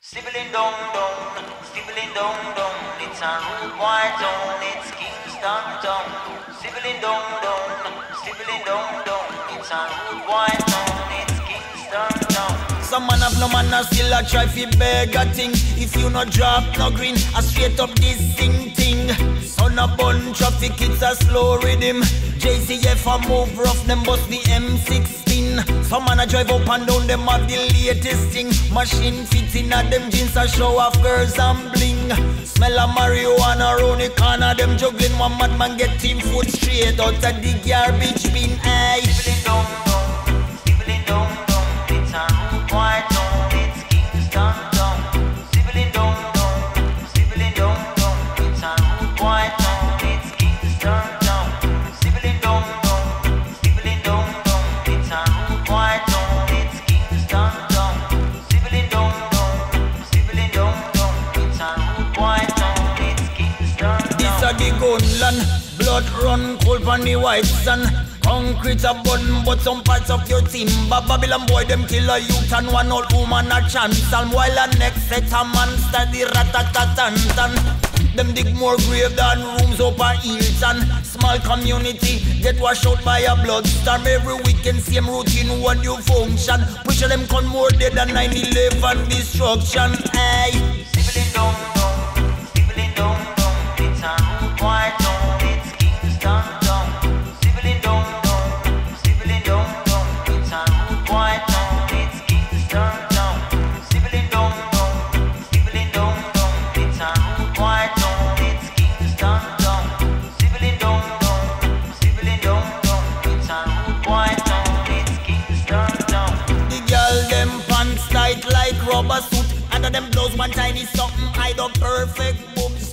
Stibbling down, down, stibbling down, down. It's a rude boy town, it's Kingston town. Stibbling down, down, stibbling down, down. It's a rude boy town, it's Kingston town. Some man have no man, still a try fi beg a thing. If you no drop no green, a straight up this thing. Son a bun traffic, it's a slow rhythm. JCF a move rough, them bust the M16. Some man a drive up and down, them have the latest thing. Machine fitting at them jeans a show off girls and bling. Smell of marijuana round the corner, them juggling. One madman get team food straight out of the garbage bin. Aye. Stibbling down, down, stibbling down, down. It's a rude boy town, it's Kingston town. Stibbling down, down, stibbling down, down. It's a rude boy town, it's Kingston town. Stibbling down, down, stibbling down, down. It's a rude boy town, it's Kingston town. Stibbling down, down, stibbling down, down. It's a rude boy town, it's Kingston town. This a the gunland, blood run cold on the white sun. Concrete a button, but some parts of your team. Babylon boy, them kill a youth and one old woman a chance. And while a next set a man study rat-a-tat-tan-tan. Them dig more grave than rooms up a Hilton. Small community get washed out by a bloodstorm. Every weekend same routine, one new function. Picture them con more dead than 9/11 destruction. Aye. Stibbling down, down, stibbling down, down. It's a rude boy town, it's Kingston town. Stibbling down, down, stibbling down, down. It's a rude boy town, it's Kingston town. Stibbling down, down, stibbling down, down. It's a rude boy town, it's Kingston town. Stibbling down, down, stibbling down, down. It's a rude boy town, it's Kingston town. The girl them pants tight like rubber suit. Under them blouse one tiny something hide up perfect boobs.